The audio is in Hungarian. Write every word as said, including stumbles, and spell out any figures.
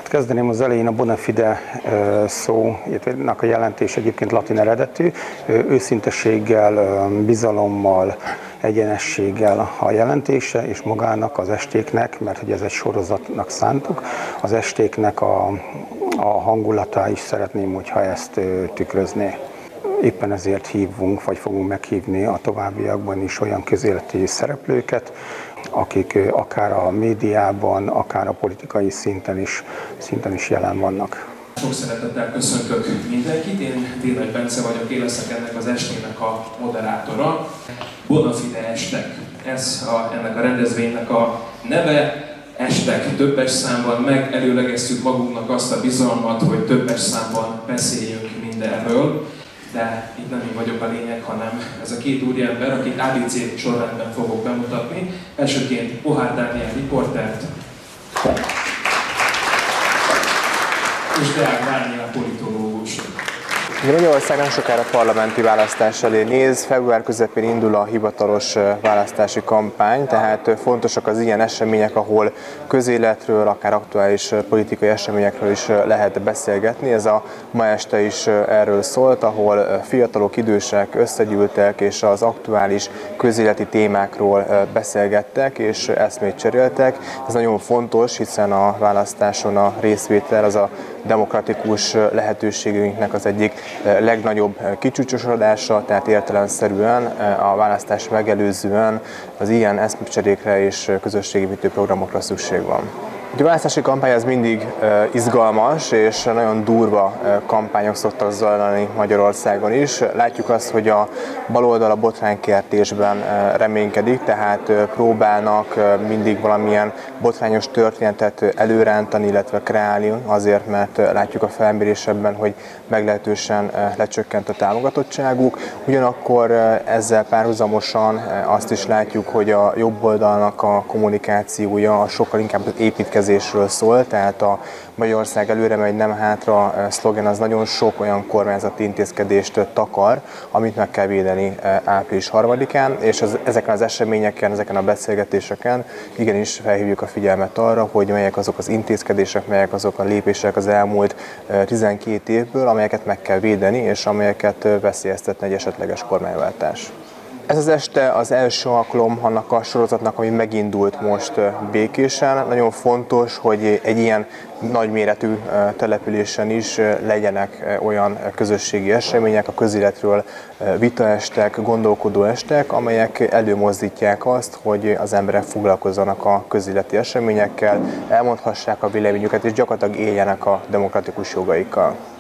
Hát kezdeném az elején, a bona fide szónak a jelentés egyébként latin eredetű, őszintességgel, bizalommal, egyenességgel a jelentése, és magának az estéknek, mert hogy ez egy sorozatnak szántuk, az estéknek a, a hangulatá is szeretném, hogyha ezt tükrözné. Éppen ezért hívunk, vagy fogunk meghívni a továbbiakban is olyan közéleti szereplőket, akik akár a médiában, akár a politikai szinten is, szinten is jelen vannak. Sok szeretettel köszöntök mindenkit, én Dénes Bence vagyok, én leszek ennek az estének a moderátora. Bona fide estek, ez a, ennek a rendezvénynek a neve. Estek többes számban, megelőlegeztük magunknak azt a bizalmat, hogy többes számban beszéljünk mindenről. De itt nem én vagyok a lényeg, hanem ez a két úriember, akit á bé cé sorrendben fogok bemutatni. Elsőként Pohár Dániel riportert, és Deák Dániel politológus. Magyarország nem sokára parlamenti választás elé néz, február közepén indul a hivatalos választási kampány, tehát fontosak az ilyen események, ahol közéletről, akár aktuális politikai eseményekről is lehet beszélgetni. Ez a ma este is erről szólt, ahol fiatalok, idősek összegyűltek, és az aktuális közéleti témákról beszélgettek, és eszmét cseréltek. Ez nagyon fontos, hiszen a választáson a részvétel az a demokratikus lehetőségünknek az egyik legnagyobb kicsúcsosodása, tehát értelemszerűen a választás megelőzően az ilyen eszmecserékre és közösségépítő programokra szükség van. A választási kampány az mindig izgalmas és nagyon durva kampányok szoktak zajlani Magyarországon is. Látjuk azt, hogy a baloldal a botránykeltésben reménykedik, tehát próbálnak mindig valamilyen botrányos történetet előrántani, illetve kreálni azért, mert látjuk a felmérésekben, hogy meglehetősen lecsökkent a támogatottságuk. Ugyanakkor ezzel párhuzamosan azt is látjuk, hogy a jobb oldalnak a kommunikációja sokkal inkább az építkezésről szól, tehát a Magyarország előre megy, nem hátra szlogen az nagyon sok olyan kormányzati intézkedést takar, amit meg kell védeni április harmadikán, és az, ezeken az eseményeken, ezeken a beszélgetéseken igenis felhívjuk a figyelmet arra, hogy melyek azok az intézkedések, melyek azok a lépések az elmúlt tizenkét évből, amelyeket meg kell védeni, és amelyeket veszélyeztetne egy esetleges kormányváltás. Ez az este az első alkalom annak a sorozatnak, ami megindult most Békésen. Nagyon fontos, hogy egy ilyen nagyméretű településen is legyenek olyan közösségi események, a közéletről vitaestek, gondolkodó estek, amelyek előmozdítják azt, hogy az emberek foglalkozzanak a közéleti eseményekkel, elmondhassák a véleményüket és gyakorlatilag éljenek a demokratikus jogaikkal.